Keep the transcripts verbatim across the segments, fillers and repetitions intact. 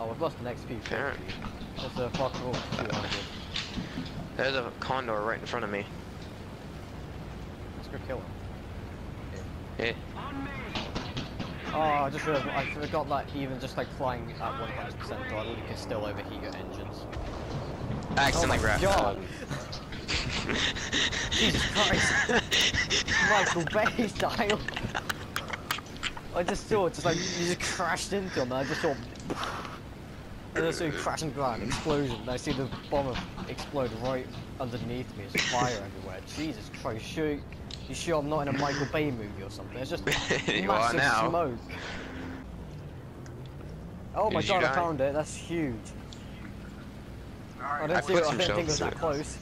Oh, we've lost the next few. Parent. There's a fuck all two hundred. There's a condor right in front of me. Let's go kill him. Yeah. Oh, I just realized, I forgot that even just like flying at one hundred percent throttle, you can still overheat your engines. I accidentally oh grabbed God. Jesus Christ! Michael Bay style! I just saw it, just like, you just crashed into him, and I just saw... And then I saw you crash into the ground, explosion, and I see the bomber explode right underneath me, there's fire everywhere. Jesus Christ, shoot! You sure I'm not in a Michael Bay movie or something? It's just massive smoke. Oh my God, I found it, that's huge. I didn't, see it, I didn't think it was that close.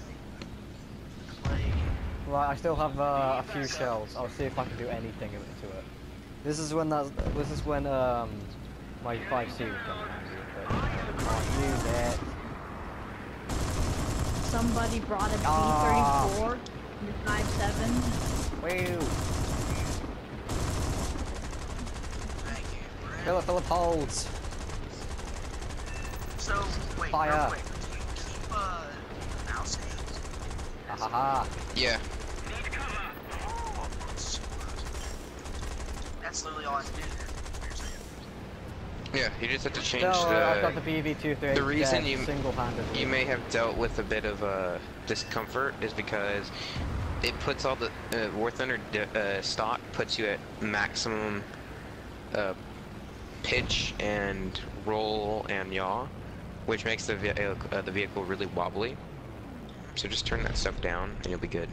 Right, I still have uh, a few shells. I'll see if I can do anything to it. This is when that's. This is when um my five C was coming handy, but I can't use it. Somebody brought a B thirty-four in the five seven. Woo! Fill it full of holes. So wait, fire. Real quick, do you keep uh mouse aims? Ha ha ha. Yeah. Oh, that's literally all I have to do. Yeah, you just have to change No, the. uh, I've got the B V two thirty. The reason you single-handedly. you may have dealt with a bit of uh, discomfort is because it puts all the uh, War Thunder uh, stock puts you at maximum uh, pitch and roll and yaw, which makes the ve uh, the vehicle really wobbly. So just turn that stuff down and you'll be good.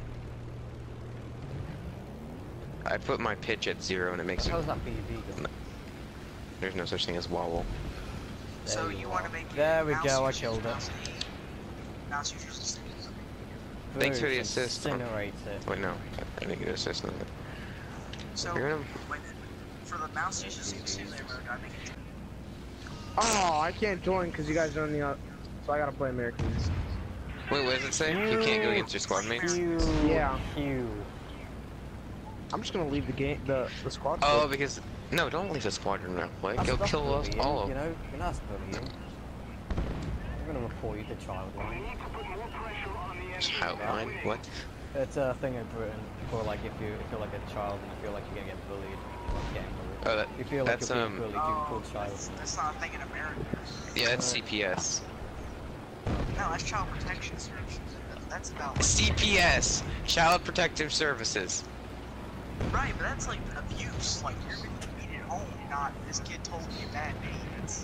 I put my pitch at zero and it makes it. How's that B V going? There's no such thing as wobble. So you, you want to make there we go, I killed it. Mouse users assist. Thanks for the assist. Incinerate it. Wait, no, I think it assist on it. So You're gonna... wait, for the mouse users assist mode, I make it. Oh, I can't join because you guys are on the. Uh, so I gotta play Americans. Wait, what does it say? You can't go against your squad mates? Yeah. Q. I'm just gonna leave the game, the the squad. Oh, because no, don't leave the squadron now. Like, That's, go that's kill us bullying, all. You know, that's bullying. I'm gonna report you to child line. Child line? What? It's a thing in Britain for like if you if you're like a child and you feel like you're gonna get bullied, or getting bullied. Oh, that, you feel like that's you're um. being bullied, you can call Oh, child. that's, that's not a thing in America. Yeah, that's C P S. No, that's child protection services. That's about. Like, C P S, Child Protective Services. Right, but that's like abuse. Like you're being beaten at home, not this kid told me a bad name. It's...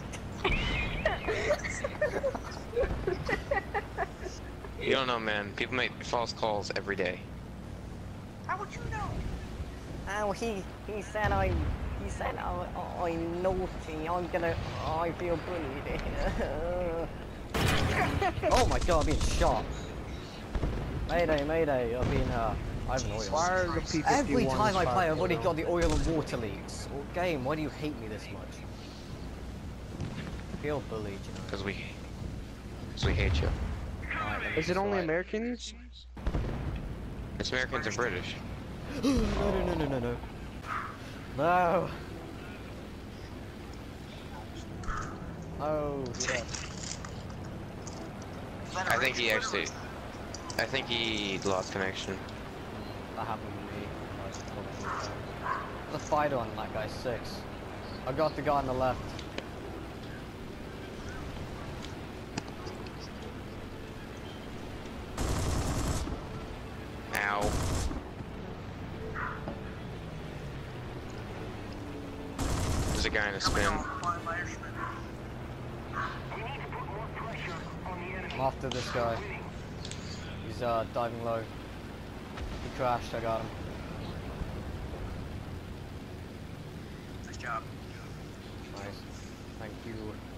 You don't know, man. People make false calls every day. How would you know? Oh, he he said I he said I I'm naughty. I'm gonna I feel bullied. Oh my God, I'm being shot. Mayday, mayday. I've been uh. I have an oil. Why are the P fifty-ones Every time I play, I've already fired? got the oil and water leaks. Or game, why do you hate me this much? I feel bullied, you know. Because we, because we hate you. Right, Is it only slide. Americans? It's Americans and British. no, no, no, no, no, no. No. Oh, yeah. I think he actually, I think he lost connection. That happened to me. There's a fighter on that guy, six. I got the guy on the left. Ow. There's a guy in a spin. I'm after this guy. He's uh, diving low. He crashed, I got him. Nice job. Nice. Thank you.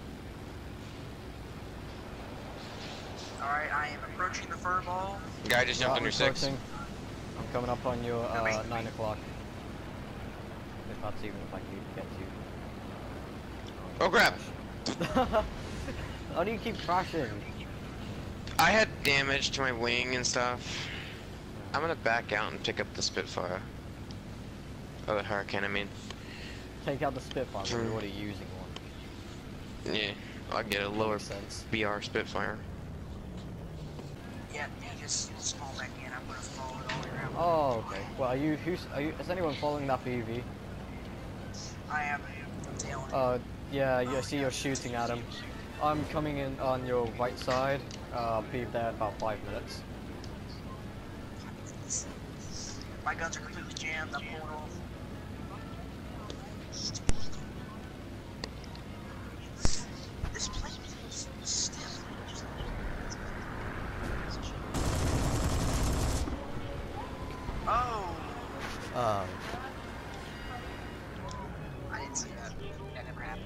Alright, I am approaching the fur ball. Guy just jumped Right, on your six. approaching. I'm coming up on your uh, nine o'clock. If that's even if I can get to you. Oh crap! How do you keep crashing? I had damage to my wing and stuff. I'm gonna back out and pick up the Spitfire. Oh, the Hurricane, I mean. Take out the Spitfire, we're already using one. Yeah. I get a lower sense. B R Spitfire. Yeah, you just spawn back in. I'm gonna follow it all the way around. Oh, okay. Well, are you? Who's? Are you? Is anyone following that B V? I am. I'm tailing it. Uh, yeah. You I see you're shooting at him. I'm coming in on your right side. Uh, I'll be there in about five minutes. My guns are completely jammed. I'm pulling off. This place is stiff. Oh! Um. I didn't see that. That never happened.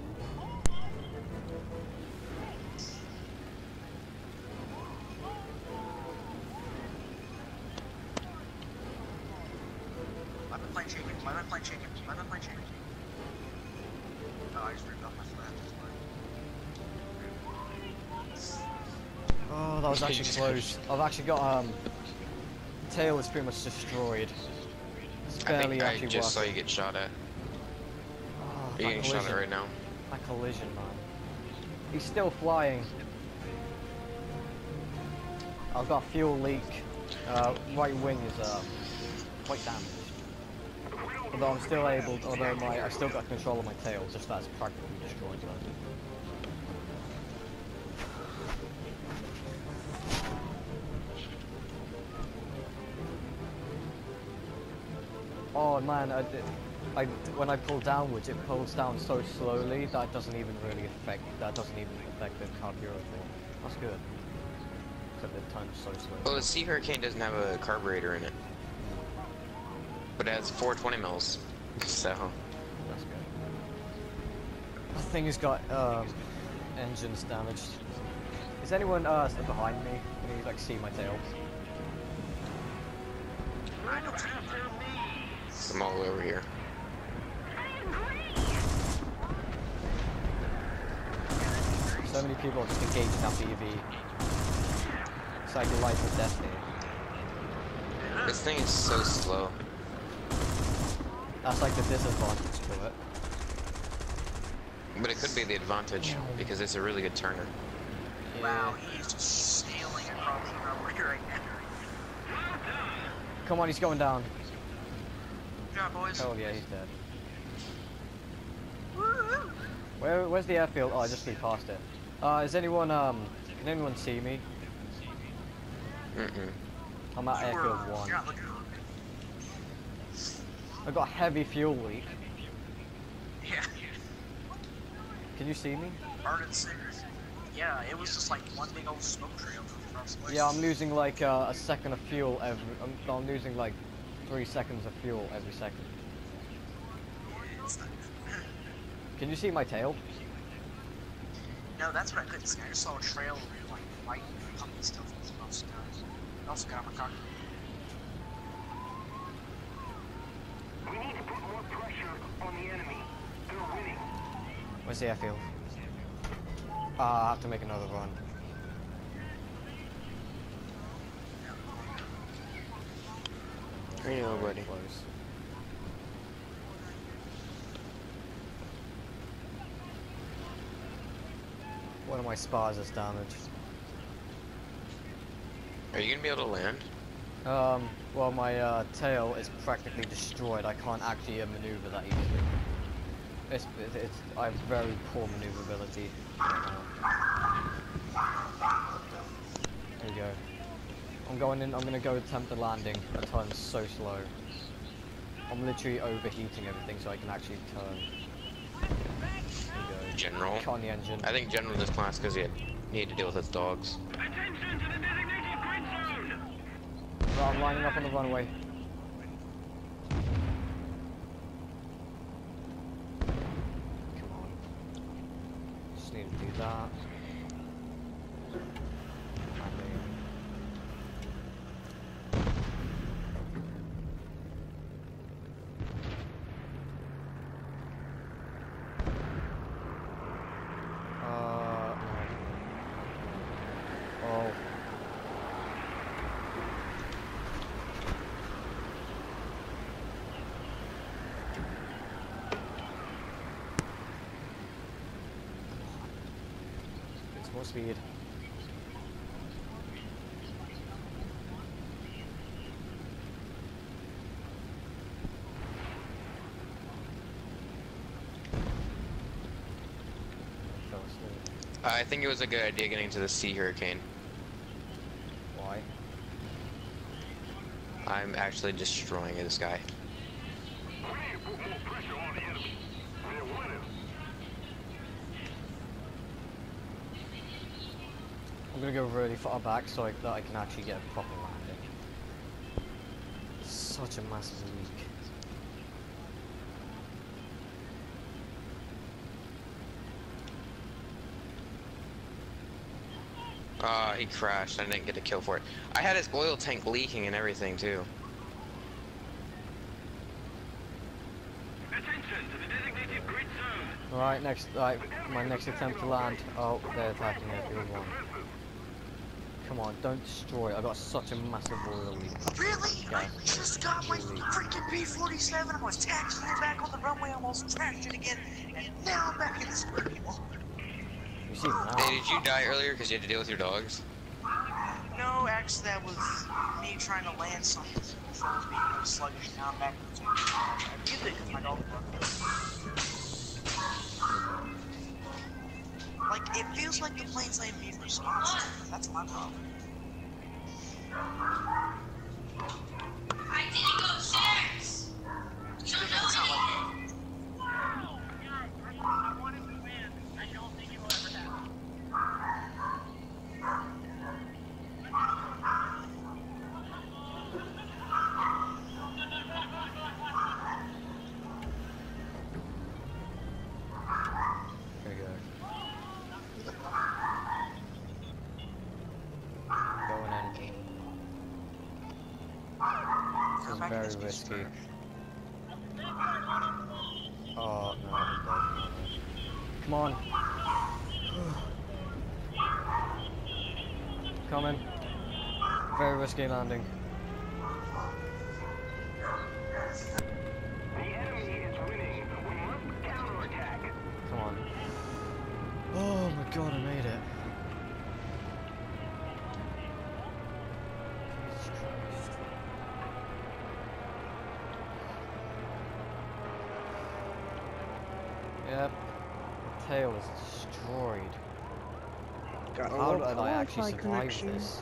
Why am I playing chicken? Why am I playing chicken? Why am I playing chicken? Oh, I just ripped off my flat. Oh, that was actually close. I've actually got um. Tail is pretty much destroyed. It's I barely think I actually just saw working. you get shot at. Oh, You're that getting shot at collision. right now. That collision, man. He's still flying. I've got a fuel leak. Uh, right wing is uh, quite damaged. Although I'm still able, although my I still got control of my tail, just that's practically destroyed. Though. Oh man, I, did- I, when I pull downwards, it pulls down so slowly that doesn't even really affect. That doesn't even affect the carburetor thing. That's good. Except it turns so slow. Well, the Sea Hurricane doesn't have a carburetor in it, but it has four twenty mils. So That's good. The thing has got um, engines damaged. Is anyone uh behind me? Can you like see my tail? I don't see it. I'm all over here. So many people are just engaging that B V. It's like life or death here. This thing is so slow. That's like the disadvantage to it. But it could be the advantage because it's a really good turner. Wow, he is just sailing across the runway right now. Come on, he's going down. Good job, boys. Oh yeah, he's dead. Woo-hoo. Where, where's the airfield? Oh, I just flew past it. Uh, is anyone, um, can anyone see me? Mm-mm. I'm at You were- airfield one. You're not looking. I got a heavy fuel leak. Yeah. Can you see me? Burning cigarettes. Yeah, it was just like one big old smoke trail across the place. Yeah, I'm losing like uh, a second of fuel every. I'm, I'm losing like three seconds of fuel every second. It's not- Can you see my tail? No, that's what I couldn't see. I just saw a trail of like white pumpkin stuff. That's what I also got. I also got my cockpit. We need to put more pressure on the enemy. They're winning. Where's the airfield? Ah, I have to make another run. I know, buddy. Close. One of my spars is damaged. Are you gonna be able to land? Um, well, my uh, tail is practically destroyed. I can't actually uh, maneuver that easily. It's, it's, it's, I have very poor maneuverability. There you go. I'm going in, I'm gonna go attempt the landing. The turn's so slow. I'm literally overheating everything so I can actually turn. There you go. General. Cut on the engine. I think General this class because he had, he had to deal with his dogs. Attention to the designated grid zone. Right, I'm lining up on the runway. Come on. Just need to do that. Landing. Uh, no. Oh. More speed. Fell asleep. I think it was a good idea getting to the sea hurricane. Why? I'm actually destroying this guy. We need to put more pressure on the enemy. They're winning. I'm gonna go really far back so I, that I can actually get a proper landing. Such a massive leak. Ah, he crashed. I didn't get a kill for it. I had his oil tank leaking and everything too. Attention to the designated grid zone. Alright, next, right, my next attempt to land. Oh, they're attacking everyone. Come on, don't destroy it. I got such a massive oil leak. Really? Yeah. I just got my freaking B forty-seven. I was taxiing back on the runway, almost crashed it again, and now I'm back in the square. You see now? Hey, did you die earlier because you had to deal with your dogs? No, actually, that was me trying to land something before I was being really sluggish. Now I'm back in the square. I did it because my dog was like, it feels like the plane's letting me responsible. That's my problem. I didn't go upstairs! You don't know It's not like I wanted to win. I don't think it will ever happen. Here we go. Going in. This is back in very this risky. square. Oh no, I'm dead. Come on. Coming. Very risky landing. The enemy is winning. We must counterattack. Come on. Oh my god, I made it. Jesus Christ. Yep. The tail is destroyed. Got a How little did I actually Wi-Fi survive connection. this?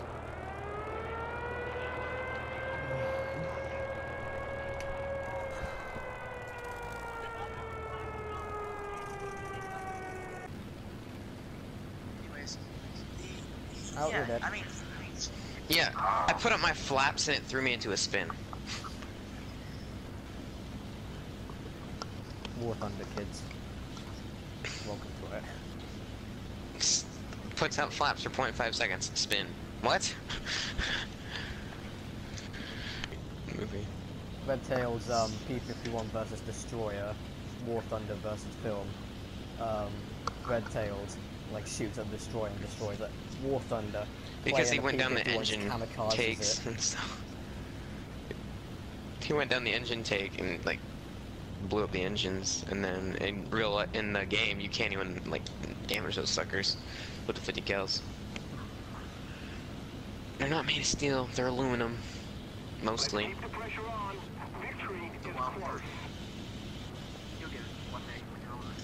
anyways. The, Out yeah, with it. I mean, Yeah, I put up my flaps and it threw me into a spin. War Thunder, kids. Welcome to it. Puts out flaps for zero point five seconds. Spin. What? Movie. Red Tail's um, P fifty-one versus Destroyer, War Thunder versus Film. Um, Red Tail's like shoots at Destroyer and destroys it. War Thunder. Because he playing went a down the P fifty-one, engine kamikazes takes it. and stuff. He went down the engine take and like blew up the engines, and then in real li- in the game you can't even like damage those suckers with the fifty cals. They're not made of steel; they're aluminum, mostly. Keep the pressure on. Victory is close. you'll get it one day when you're older.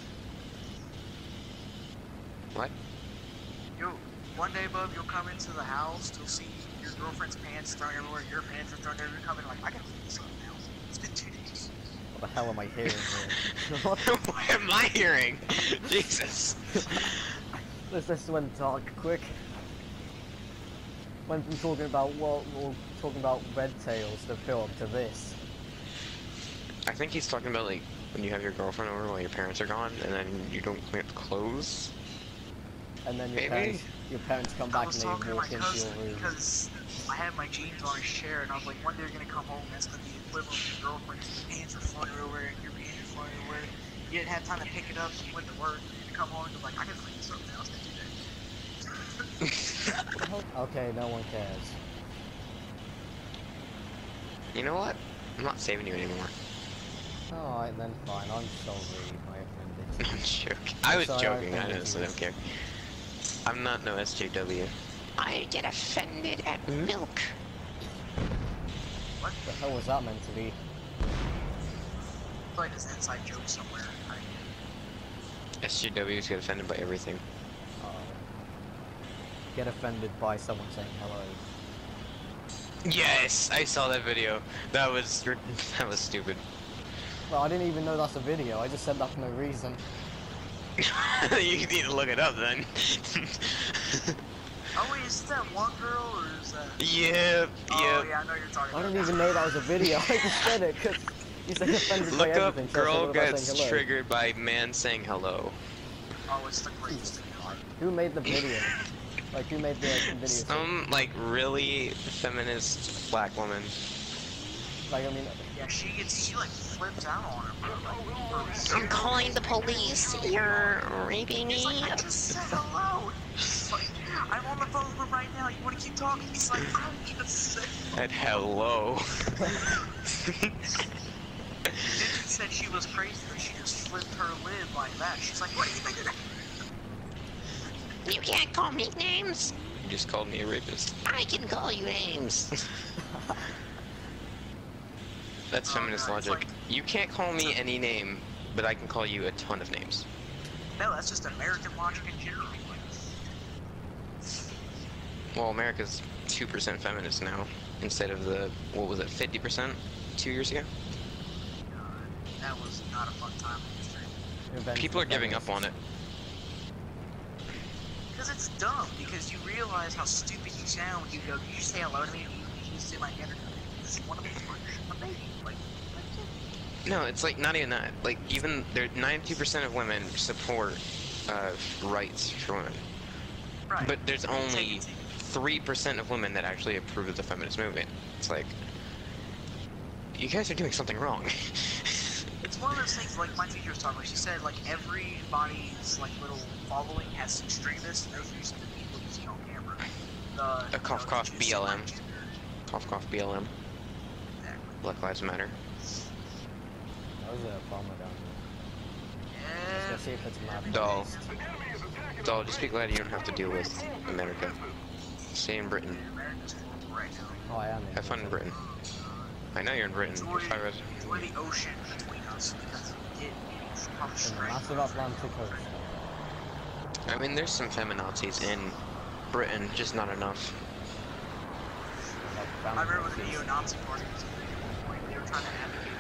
What? You'll, one day, bub, you'll come into the house, you'll see your girlfriend's pants thrown everywhere, your pants are thrown everywhere, you're coming like, I gotta clean this up now. It's been two days. What the hell am I hearing here? What am I hearing? Jesus. This this went dark quick. Went from talking about what well, talking about Red Tails the film to this. I think he's talking about like when you have your girlfriend over while your parents are gone, and then you don't clean up the clothes. And then your Maybe. parents your parents come I back was and talking they to my walk into cousin your room. because I had my jeans on his chair, and I was like, one day you're gonna come home, that's gonna be the equivalent of your girlfriend's pants are flying everywhere, and your pants are flying everywhere. You didn't have time to pick it up, so you went to work, you come home, and you're like, I gotta clean this up now, it's been two days. Okay, no one cares. You know what? I'm not saving you anymore. Alright then, fine. I'm sorry if I offended. I'm joking. I was Sorry, I joking. I offended honestly you. don't care. I'm not no S J W. I get offended at milk. What the hell was that meant to be? It's like this inside joke somewhere. I mean, S J Ws get offended by everything. Uh, get offended by someone saying hello. Yes, I saw that video. That was that was stupid. Well, I didn't even know that's a video. I just said that for no reason. You need to look it up then. oh wait, is that one girl or is that? Yep, Oh yep. yeah, I know you're talking I about. didn't even know that was a video. I just said it because you said offended by Look up everything. so I said, girl what about gets saying hello? triggered by man saying hello. Oh, it's the greatest thing ever. Who made the video? Like, who made the like, video? Some like really feminist black woman. Like, I mean, Yeah, she gets she like flips out on her, bro. Like, I'm calling the police. You're raping me. He's like, I just said hello. She's like, I'm on the phone with her right now. You want to keep talking? He's like, I just said. At hello. Then she said she was crazy, but she just flipped her lid like that. She's like, what do you think of that? You can't call me names. You just called me a rapist. I can call you names. That's Oh, feminist no, it's logic. like- You can't call me any name, but I can call you a ton of names. No, that's just American logic in general. Well, America's two percent feminist now, instead of the, what was it, fifty percent two years ago? That was not a fun time in history. revenge People for are giving up on it. Because it's dumb, because you realize how stupid you sound when you go, you just say hello to me, and you, you just say my gender. This is one of these words, a baby. Like, No, it's like not even that. Like even there, ninety-two percent of women support uh, rights for women, right. but there's only Take it, take it. three percent of women that actually approve of the feminist movement. It's like, you guys are doing something wrong. It's one of those things, like my teacher was talking about. She said, like, everybody's, like, little following has extremists, and those used to be people you see on camera. The, A cough, you know, cough, the B L M. gender. Cough, cough, B L M. Exactly. Black Lives Matter. that was a bomber down Yeah. Let's see if it's map. Doll. Doll, just be glad you don't have to deal with America. Stay in Britain. America's horrible right now. Oh, I am. Have fun in Britain. I know you're in Britain. Enjoy, If I was... enjoy the ocean between us, because we get from In the strength. massive Atlantic Ocean. I mean, there's some feminazis in Britain, just not enough. Like, I remember when the Nazis. neo-Nazi party was a thing at one point, they were trying to advocate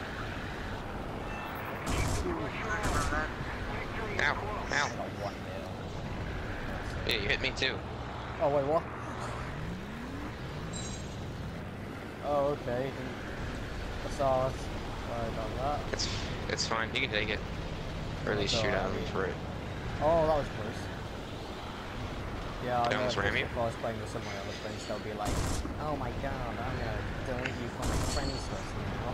for it. Remember that? Ow, ow. Like, one nil. Yeah, you hit me too. Oh, wait, what? Oh, okay. That's all. Sorry about that. It's it's fine. You can take it. Or at least That's shoot at alright. me for it. Oh, that was close. Yeah, I That know almost if, ram you? if I was playing with some of my other friends, they'll be like, oh my god, I'm gonna delete you from my friends list now.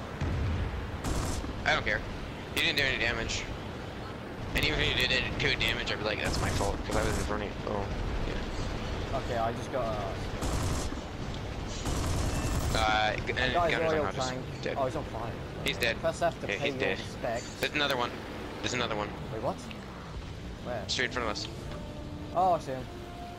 I don't care. You didn't do any damage. And even if you did do damage, I'd be like, that's my fault, because I was in front of you. Oh, yeah. Okay, I just got a... Uh, g- and Guy's Gunner's oil on just tank. dead. Oh, he's on fire. He's dead. Press F to Yeah, pay he's your dead. respects. There's another one. There's another one. Wait, what? Where? Straight in front of us. Oh, I see him.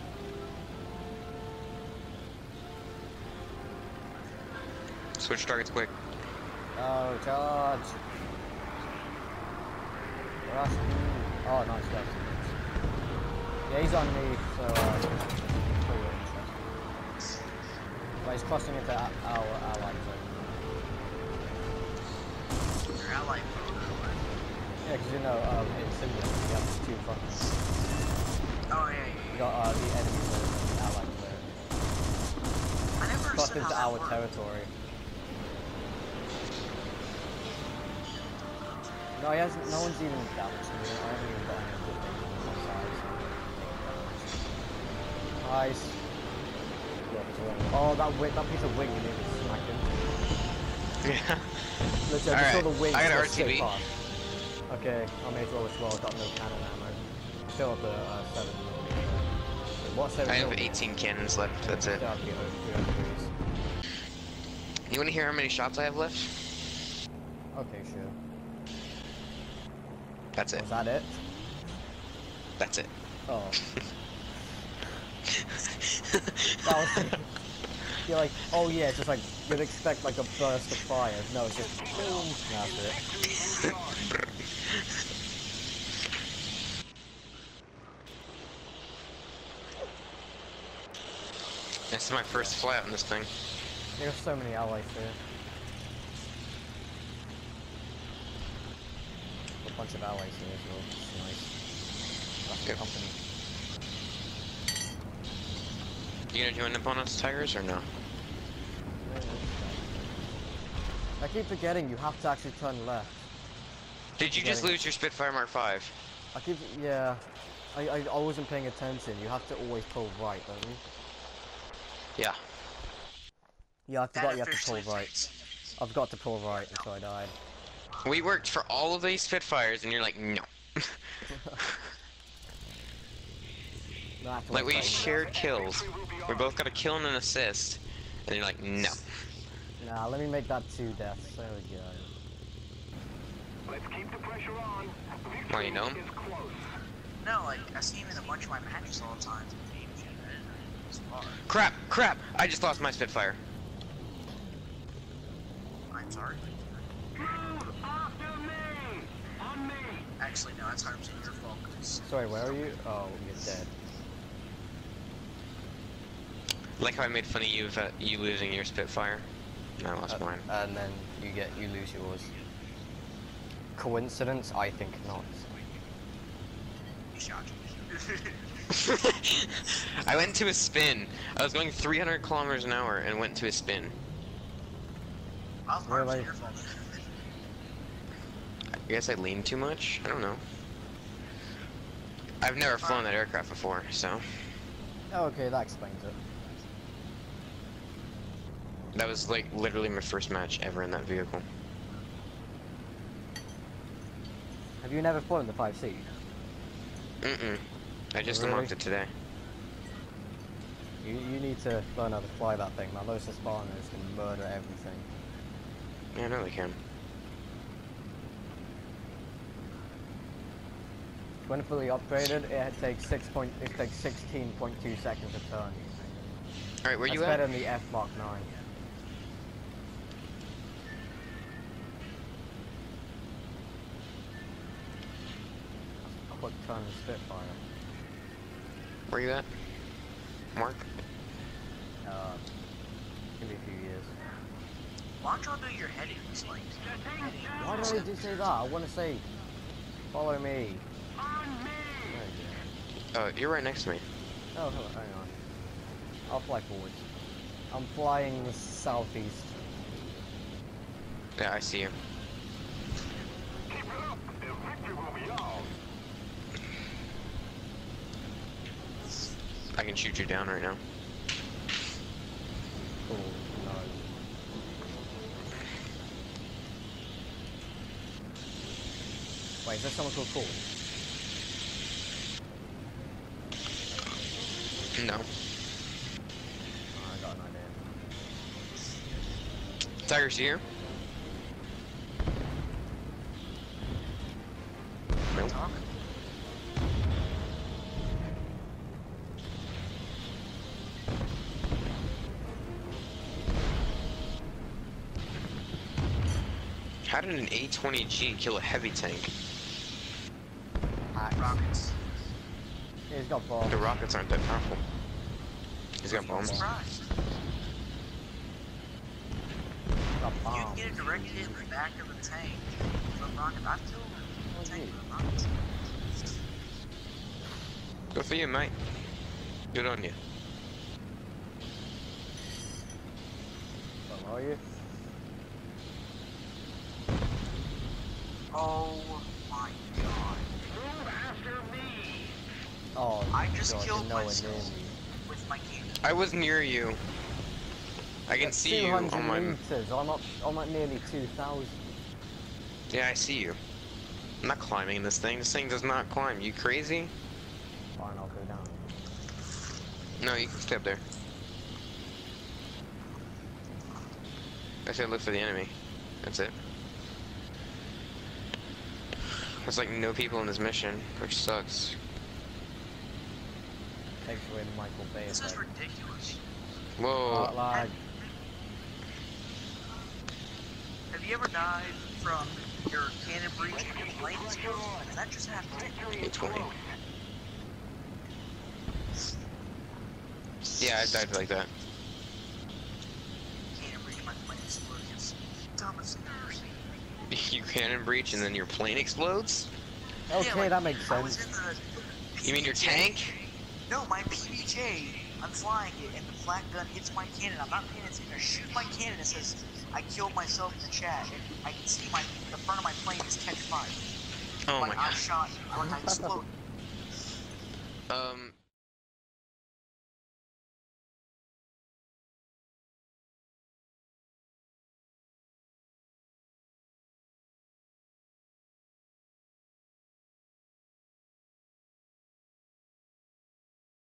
Switch targets quick. Oh, charge. Rush. Oh, nice, guys. Yeah, he's on me, so, uh, pretty interesting. But he's crossing into our, our allies zone. Your ally photo. Yeah, because you know, um, in Simulator, you have two fronts. Oh, yeah, yeah, You got, uh, the enemy zone and the allies zone. I never Crossed understood into how our that worked. territory. No, he hasn't, no one's even damaged him. I haven't even got any good things on my side. Nice. Oh, that wing, that piece of wing you need to smack him. Yeah. Literally, I just Alright, saw the wing. I got an just skip R T B. past. Okay, I may as well as well. I've got no cannon ammo. Still up to uh, seven. Wait, what seven? I have millimeter? eighteen cannons left. That's it. Still have to get over two degrees. You want to hear how many shots I have left? Okay, sure. That's it. Was that it? That's it. Oh. That was. You're like, oh yeah, just like you'd expect like a burst of fire. No, it's just boom. That's it. This is my first flight on this thing. There's so many allies here. A bunch of allies here as well. It's nice. That's the Yep. company. You gonna join up on us, Tigers, or no? I keep forgetting you have to actually turn left. Did you just Getting- lose your Spitfire Mark five? I keep, yeah. I, I, I wasn't paying attention. You have to always pull right, don't you? Yeah. Yeah, I That forgot you have to pull officially right. fixed. I forgot to pull right, and so I died. We worked for all of these Spitfires, and you're like, no. That's Like, what we I'm saying. shared kills. We both got a kill and an assist. And you're like, no. Nah, let me make that two deaths. There we go. Let's keep the pressure on. Well, you know. Victory is close. No, like, I see him in a bunch of my matches all the time. It's hard. Crap, crap! I just lost my Spitfire. I'm sorry. Move after me! On me! Actually, no, that's one hundred percent your fault. 'Cause Sorry, where are you? Oh, you're dead. Like how I made fun of you for you losing your Spitfire. And I lost Uh, mine. and then you get, you lose yours. Coincidence? I think not. he shot you. I went to a spin. I was going three hundred kilometers an hour and went to a spin. I was one hundred percent Really? your fault. I guess I leaned too much? I don't know. I've never flown that aircraft before, so... Oh, okay, that explains it. That was like literally my first match ever in that vehicle. Have you never flown the five C? Mm-mm. I just Really? unlocked it today. You, you need to learn how to fly that thing, man. Those spawners can murder everything. Yeah, I know they can. When fully upgraded, it takes six point. It takes sixteen point two seconds to turn. Alright, where That's you better at? than the F Mark nine. Quick turn of Spitfire. Where you at? Mark? Uh, give me a few years. Why don't y'all do your headings? Like, Why did I just say that? I want to say, follow me. On me! There you Oh, you're right next to me. go. Oh, hello, hang on. I'll fly forward. I'm flying southeast. Yeah, I see you. Keep it up! The victory will be ours! I can shoot you down right now. Oh, no. Wait, is there someone called Paul? No. Oh, I got an idea. Tiger's here? Nope. talk. How did an A twenty G kill a heavy tank? Axe. Rockets. Yeah, he's got bombs. The rockets aren't that powerful. He's got bombs. Surprised. He's got You can bombs. get it directly in the back of the tank from rocket. I feel Oh, the tank yeah. from rockets. Good for you, mate. Good on you. Where are you? Oh my god. Move after me! Oh, I just God, killed you're nowhere myself. near me. With my cannon. I was near you. I can That's see you on two hundred my... meters. I'm up. I'm at nearly two thousand. Yeah, I see you. I'm not climbing this thing. This thing does not climb. You crazy? Fine, I'll go down. No, you can stay up there. I said look for the enemy. That's it. There's like no people in this mission, which sucks. X-ray Michael Bay This is effect. ridiculous. Whoa. Uh, like, Have you ever died from your cannon breach and your plane exploding? And that just happened. eight twenty. Yeah, I died like that. Cannon breach, my plane exploding. It's the dumbest thing I've ever seen. You cannon breach and then your plane explodes? okay, Yeah, like, that makes I was sense. in the You mean your P B J. tank? No, my P B J. I'm flying it, and the flak gun hits my cannon. I'm not paying attention. I shoot my cannon. It says I killed myself in the chat, and I can see my the front of my plane is catch fire. Oh like my I god. shot, like I exploded. Um,